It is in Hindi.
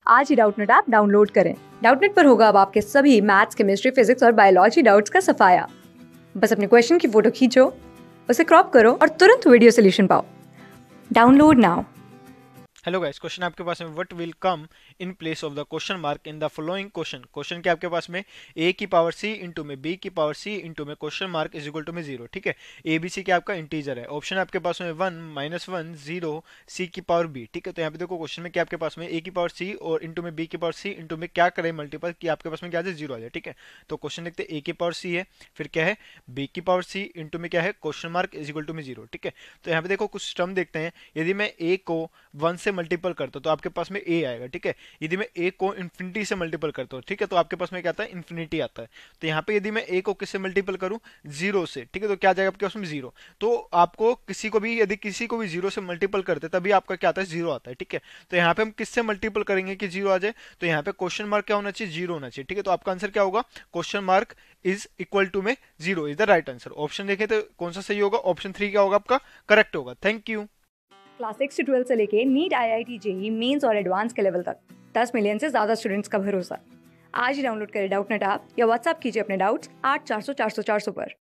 आज ही डाउटनेट ऐप डाउनलोड करें। डाउटनेट पर होगा अब आपके सभी मैथ्स, केमिस्ट्री, फिजिक्स और बायोलॉजी डाउट्स का सफाया। बस अपने क्वेश्चन की फोटो खींचो, उसे क्रॉप करो और तुरंत वीडियो सोल्यूशन पाओ। Download now. Hello guys, question आपके पास में what will come in place of the question mark in the following question. Question के आपके पास में a की पावर c इंटू में b की पावर c इंटू में question mark is equal to में 0। ठीक है, ए बी सी के आपका इंटीजर है। ऑप्शन आपके पास में 1 -1 0 c की पावर b। ठीक है, तो यहाँ पे देखो क्वेश्चन में क्या आपके पास में a की पावर c और इंटू में b की पावर c इंटू में क्या करें मल्टीपल कि आपके पास में क्या आ जाए 0 आ जाए। ठीक है, तो क्वेश्चन देखते हैं a की पावर c है, फिर क्या है b की पावर c इंटू में क्या है question mark is equal to में 0। ठीक है, तो यहाँ पे देखो कुछ टर्म देखते हैं। यदि मैं a को 1 से मल्टीपल करता हूँ तो आपके पास में a आएगा। ठीक है, यदि मैं a को इन्फिनिटी से मल्टीपल करता हूँ, ठीक है, तो आपके पास में क्या आता है इन्फिनिटी आता है। तो यहाँ पे यदि मैं a को किससे मल्टीपल करूँ, 0 से, ठीक है, तो क्या जाएगा आपके पास में 0। तो आपको किसी को भी यदि किसी को भी 0 से मल्टीपल करते तभी आपका क्या आता है 0 आता है। ठीक है, तो यहाँ पे हम किससे मल्टीपल करेंगे कि 0 आ जाए, तो यहाँ पे क्वेश्चन मार्क क्या होना चाहिए 0 होना चाहिए। ठीक है, तो आपका आंसर क्या होगा, question mark is equal to में 0 is the right answer. Option देखें तो कौन सा सही होगा, ऑप्शन 3 क्या होगा आपका करेक्ट होगा। Thank you. क्लास 6 से 12 से लेके नीट, IIT, जेई मेंस और एडवांस के लेवल तक 10 मिलियन से ज्यादा स्टूडेंट्स का भरोसा। आज ही डाउनलोड करें डाउटनेट ऐप या व्हाट्सएप कीजिए अपने डाउट्स 8400 400 400 पर।